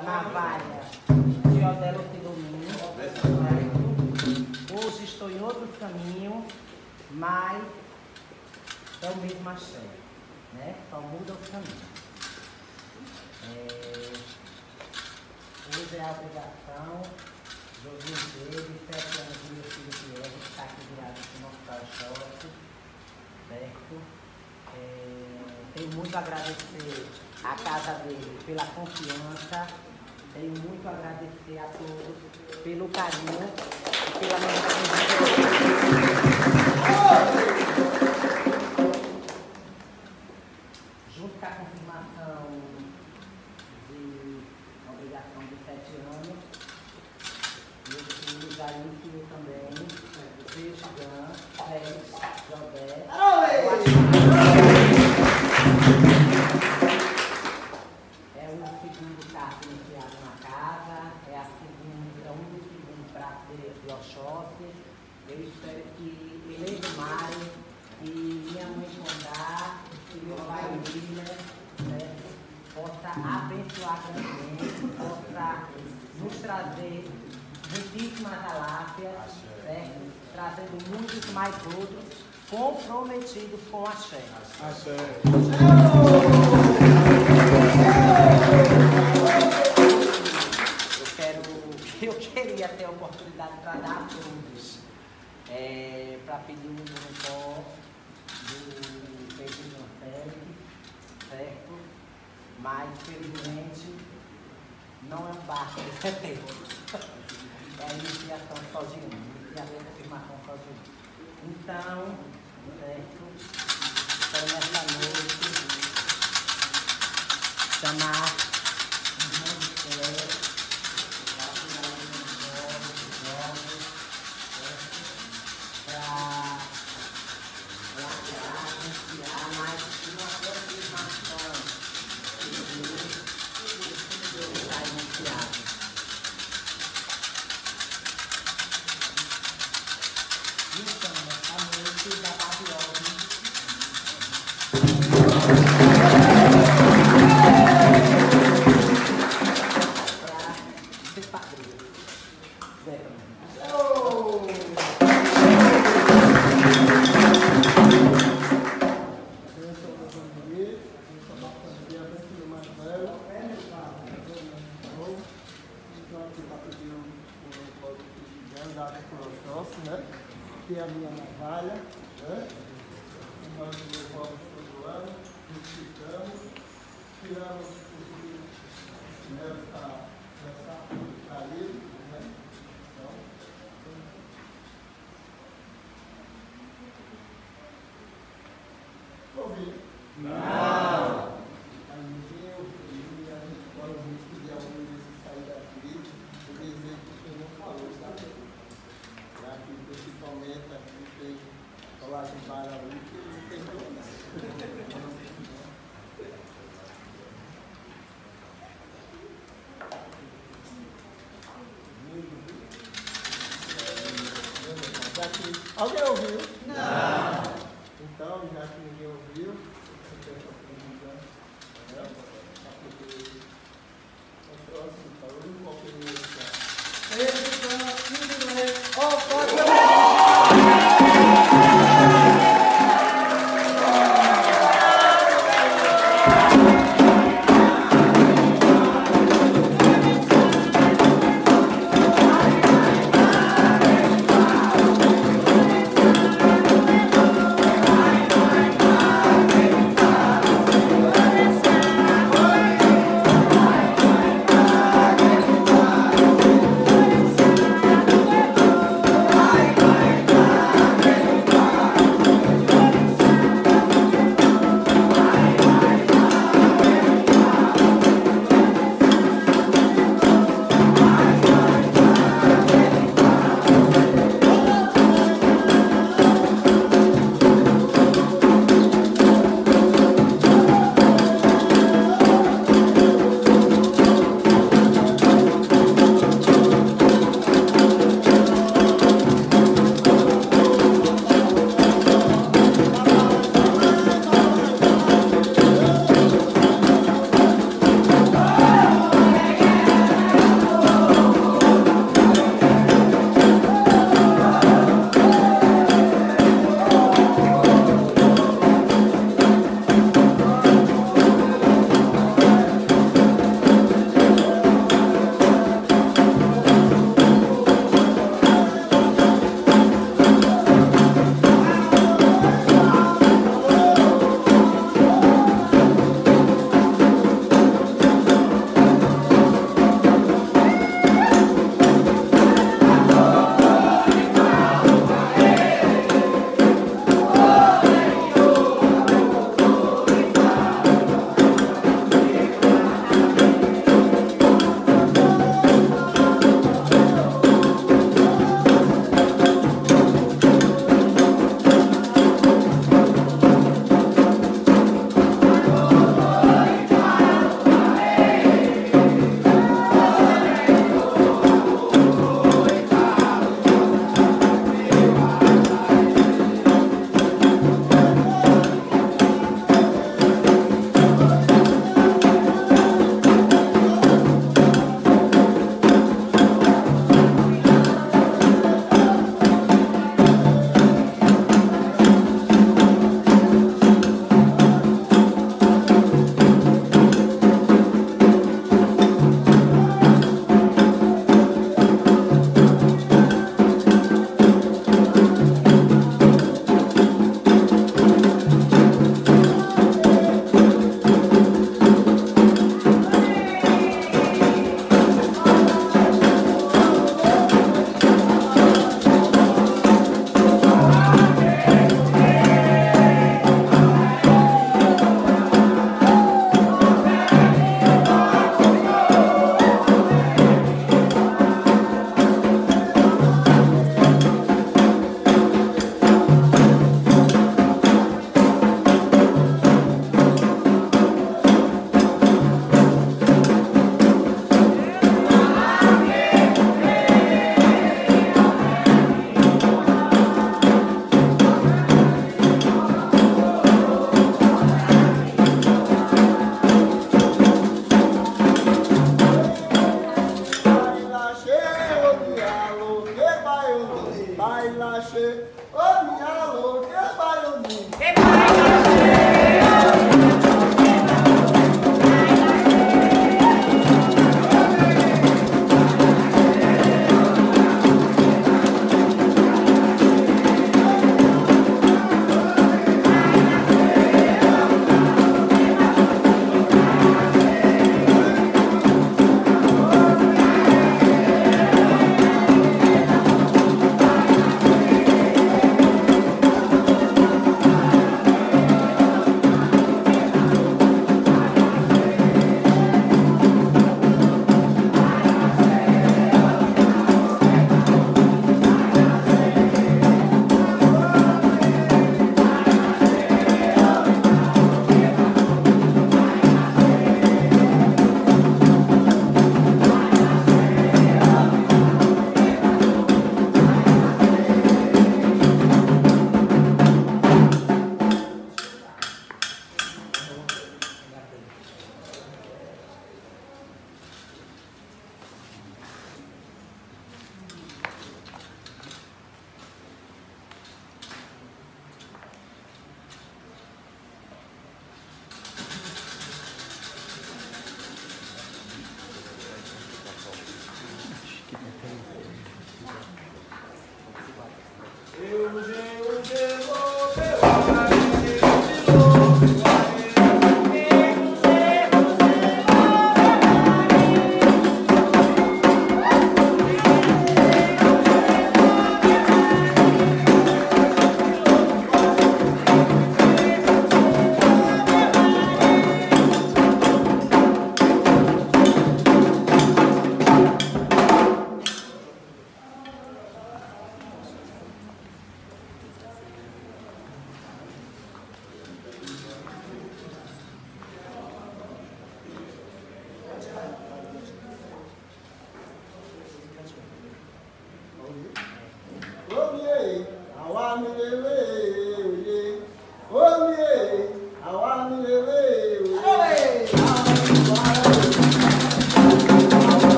a navalha de Odelo Fidomino, certo? Hoje estou em outro caminho, mas é o mesmo axé, né? Só muda o caminho. Hoje é a obrigação de José, de 7 anos, do meu filho Pierre, que está aqui virado no nosso caixote, certo? Tenho muito a agradecer à casa dele pela confiança, tenho muito a agradecer a todos pelo carinho e pela junto com a confirmação de obrigação de 7 anos, meu filho já iniciou também, o Peixe Dan, Félix, Jobé. É o segundo carro iniciado na casa, é o único segundo prato de Oxóssi. Eu espero que ele Mário, que minha mãe Condá, que meu pai William, né, possa abençoar grandemente, possa nos trazer muitíssimas galáxias, certo? Trazendo muitos mais outros comprometidos com a Axé. Eu queria ter a oportunidade para dar a todos, para pedir um monopó do Peixe Félix, certo? Mas, felizmente, não é um barco de setembro. É a iniciação só de um, e a confirmação só de um. Então, certo? Então, nessa noite, chamar né? Que é a minha navalha, né? Nós levamos todo ano, justificamos, tiramos os chinelos para ali, né? Então, ouvi? Não! A ninguém ouviu e a gente pode pedir algum desses sair daqui, o desejo que o Senhor falou, sabe? Aqui, principalmente, aqui tem colagem para ali, que não tem problema. Alguém ouviu? Não! Então, já que ninguém ouviu, você tem essa previsão, né? Para poder o próximo, para o único